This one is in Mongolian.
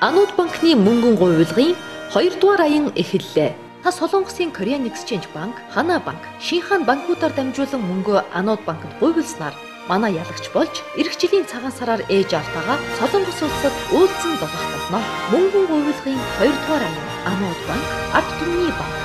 Анууд банкны мөнгөн гуйвуулгын 2 дугаар аян эхэллээ. Та Солонгосын Korean Exchange банк, Hana банк, Шинхан банкудаар дамжуулан мөнгөө Анууд банкнд гуйвуулснаар манай ялагч болж эх жилийн цагаан сараар ээж автагаа Солонгос улсад уулзсан золох болно. Мөнгөн гуйвуулгын 2 дугаар аян Анууд банк, ард түмний банк